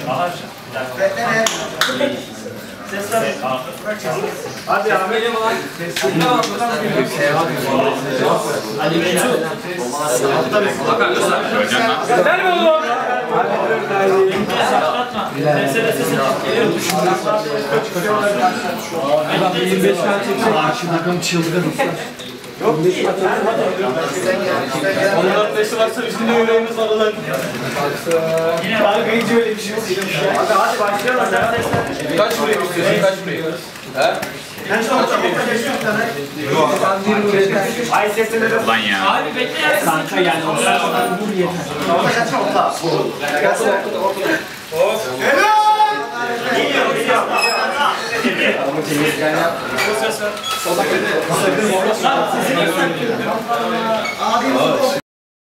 Ses ver. Hadi abi. Hadi Mesut. Ver mi oğlum? Adam 25 tane çekecek. Karşı takım çılgın. Yok ki. Onların nesi varsa bizim de yüreğimiz var lan. Yine Kargayıcı öyle bir şey yok. Hadi başlayalım. Kaç buraya istiyorsun? Kaç buraya? He? Ay sesini de. Lan ya. Abi bekle ya. Kanka yani o kadar vur yeter. Helal! Geliyor. Ama temizken yap. Sakın. Abi